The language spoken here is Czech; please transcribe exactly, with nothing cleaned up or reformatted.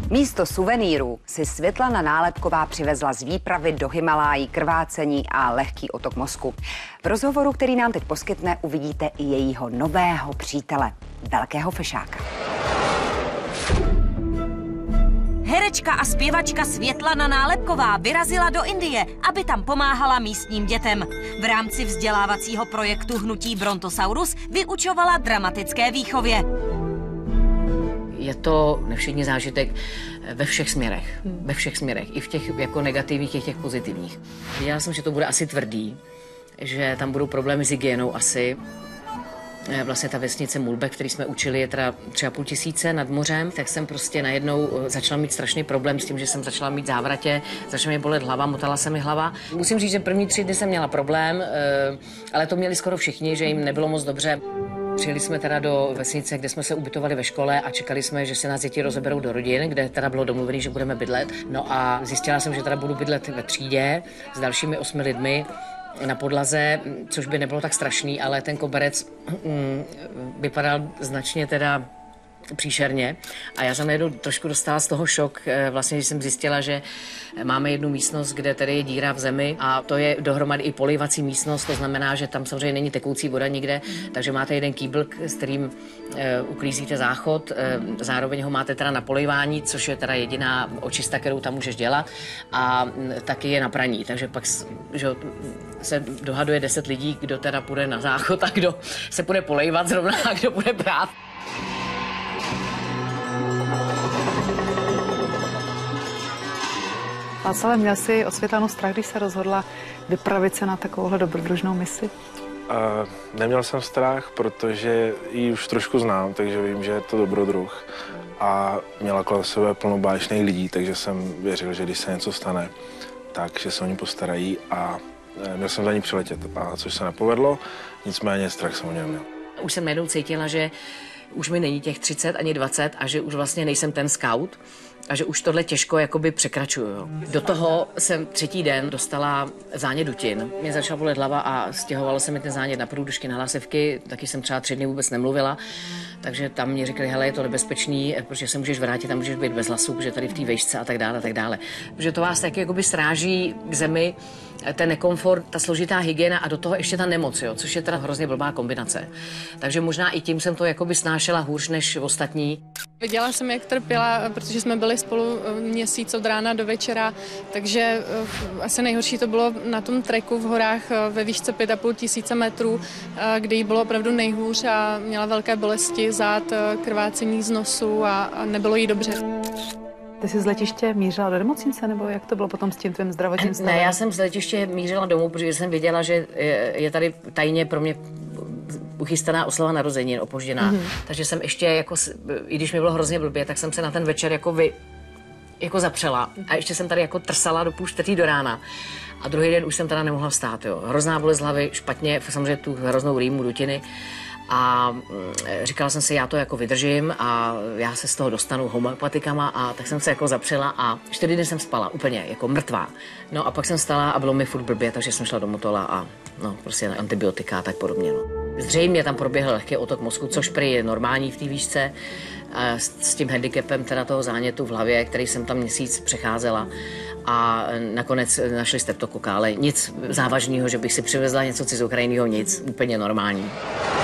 Místo suvenýrů si Světlana Nálepková přivezla z výpravy do Himalájí krvácení a lehký otok mozku. V rozhovoru, který nám teď poskytne, uvidíte i jejího nového přítele, velkého fešáka. Herečka a zpěvačka Světlana Nálepková vyrazila do Indie, aby tam pomáhala místním dětem. V rámci vzdělávacího projektu Hnutí Brontosaurus vyučovala dramatické výchově. Je to nevšední zážitek ve všech směrech, ve všech směrech, i v těch jako negativních, i v těch pozitivních. Věděla jsem, že to bude asi tvrdý, že tam budou problémy s hygienou asi. Vlastně ta vesnice Mulbek, který jsme učili, je teda tři a půl tisíce nad mořem, tak jsem prostě najednou začala mít strašný problém s tím, že jsem začala mít závratě, začala mě bolet hlava, motala se mi hlava. Musím říct, že první tři dny jsem měla problém, ale to měli skoro všichni, že jim nebylo moc dobře. Přijeli jsme teda do vesnice, kde jsme se ubytovali ve škole a čekali jsme, že se nás děti rozeberou do rodin, kde teda bylo domluvené, že budeme bydlet. No a zjistila jsem, že teda budu bydlet ve třídě s dalšími osmi lidmi na podlaze, což by nebylo tak strašný, ale ten koberec mm, vypadal značně teda příšerně. A já jsem najednou trošku dostala z toho šok, vlastně, že jsem zjistila, že máme jednu místnost, kde tady je díra v zemi a to je dohromady i polivací místnost, to znamená, že tam samozřejmě není tekoucí voda nikde, takže máte jeden kýbl, s kterým uh, uklízíte záchod, uh, zároveň ho máte teda na polivání, což je teda jediná očista, kterou tam můžeš dělat a uh, taky je na praní, takže pak že, se dohaduje deset lidí, kdo teda půjde na záchod a kdo se půjde polejvat zrovna a kdo bude brát. Václav, měl jsi o Světlanu strach, když se rozhodla vypravit se na takovouhle dobrodružnou misi? Uh, neměl jsem strach, protože ji už trošku znám, takže vím, že je to dobrodruh. A měla kolem sebe plno báječných lidí, takže jsem věřil, že když se něco stane, tak že se o ní postarají a měl jsem za ní přiletět, a což se nepovedlo, nicméně strach jsem o něm měl. Už jsem najednou cítila, že už mi není těch třicet ani dvacet a že už vlastně nejsem ten scout a že už tohle těžko jakoby překračuju. Do toho jsem třetí den dostala zánět dutin. Mě začala bolet hlava a stěhovalo se mi ten zánět na průdušky, na hlasivky, taky jsem třeba tři dny vůbec nemluvila, takže tam mě řekli, hele, je to nebezpečný, protože se můžeš vrátit a můžeš být bez hlasu, protože tady v té vejšce a tak dále, a tak dále. Protože to vás taky jakoby sráží k zemi, ten nekomfort, ta složitá hygiena a do toho ještě ta nemoc, jo, což je teda hrozně blbá kombinace. Takže možná i tím jsem to jakoby snášela hůř než ostatní. Viděla jsem, jak trpěla, protože jsme byli spolu měsíc od rána do večera, takže asi nejhorší to bylo na tom treku v horách ve výšce pět a půl tisíce metrů, kde jí bylo opravdu nejhůř a měla velké bolesti, zad, krvácení z nosu a, a nebylo jí dobře. Ty jsi z letiště mířila do nemocnice, nebo jak to bylo potom s tím tvým zdravotním stavem? Ne, já jsem z letiště mířila domů, protože jsem věděla, že je, je tady tajně pro mě uchystaná oslava narozenin, opožděná. Mm-hmm. Takže jsem ještě, jako, i když mi bylo hrozně blbě, tak jsem se na ten večer jako vy, jako zapřela. A ještě jsem tady jako trsala do půl čtvrtý do rána. A druhý den už jsem teda nemohla vstát, jo. Hrozná bolest hlavy, špatně, samozřejmě tu hroznou rýmu, dutiny. A říkala jsem si, já to jako vydržím a já se z toho dostanu homeopatikama a tak jsem se jako zapřela a čtyři dny jsem spala úplně jako mrtvá. No a pak jsem stala a bylo mi furt blbě, takže jsem šla do Motola a no prostě na antibiotika a tak podobně. No. Zřejmě tam proběhl lehký otok mozku, což prý je normální v té výšce s, s tím handicapem teda toho zánětu v hlavě, který jsem tam měsíc přecházela a nakonec našli streptokoka, ale nic závažného, že bych si přivezla něco cizokrajného, nic, úplně normální.